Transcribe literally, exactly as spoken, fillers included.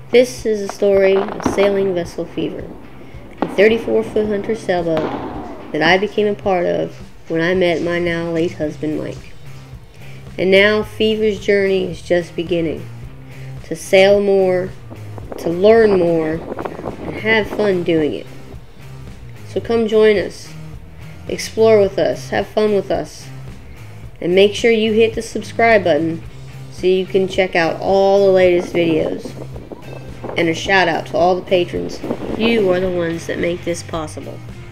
This is the story of sailing Vessel Fevre, a thirty-four foot Hunter Sailboat that I became a part of when I met my now late husband Mike. And now Fevre's journey is just beginning. To sail more, to learn more, and have fun doing it. So come join us, explore with us, have fun with us, and make sure you hit the subscribe button so you can check out all the latest videos. And a shout out to all the patrons. You are the ones that make this possible.